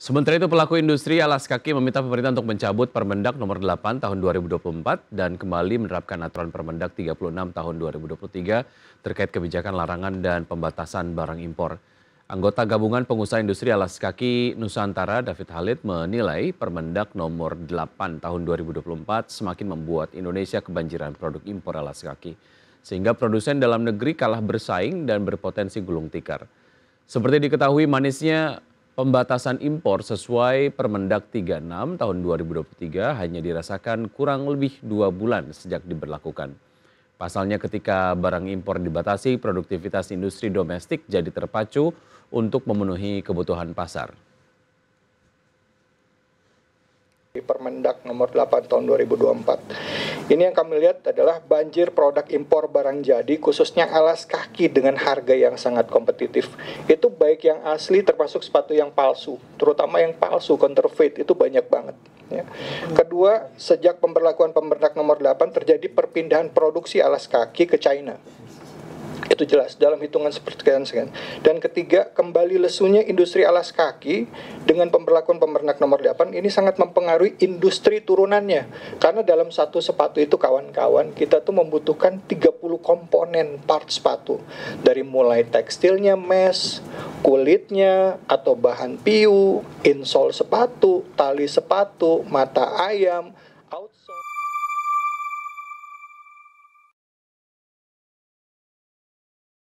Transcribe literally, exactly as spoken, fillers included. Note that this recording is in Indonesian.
Sementara itu pelaku industri alas kaki meminta pemerintah untuk mencabut Permendak nomor delapan tahun dua ribu dua puluh empat dan kembali menerapkan aturan Permendak tiga puluh enam tahun dua ribu dua puluh tiga terkait kebijakan larangan dan pembatasan barang impor. Anggota Gabungan Pengusaha Industri Alas Kaki Nusantara David Halid menilai Permendak nomor delapan tahun dua ribu dua puluh empat semakin membuat Indonesia kebanjiran produk impor alas kaki. Sehingga produsen dalam negeri kalah bersaing dan berpotensi gulung tikar. Seperti diketahui manisnya pembatasan impor sesuai Permendak tiga puluh enam tahun dua ribu dua puluh tiga hanya dirasakan kurang lebih dua bulan sejak diberlakukan. Pasalnya ketika barang impor dibatasi, produktivitas industri domestik jadi terpacu untuk memenuhi kebutuhan pasar. Permendak nomor delapan tahun dua ribu dua puluh empat. Ini yang kami lihat adalah banjir produk impor barang jadi khususnya alas kaki dengan harga yang sangat kompetitif. Itu baik yang asli termasuk sepatu yang palsu, terutama yang palsu, counterfeit itu banyak banget. Ya. Kedua, sejak pemberlakuan Permendak nomor delapan terjadi perpindahan produksi alas kaki ke China. Itu jelas dalam hitungan sepersekian sekian. Dan ketiga, kembali lesunya industri alas kaki dengan pemberlakuan Permendak nomor delapan ini sangat mempengaruhi industri turunannya. Karena dalam satu sepatu itu kawan-kawan, kita tuh membutuhkan tiga puluh komponen part sepatu. Dari mulai tekstilnya, mesh, kulitnya atau bahan piu, insole sepatu, tali sepatu, mata ayam, outsole.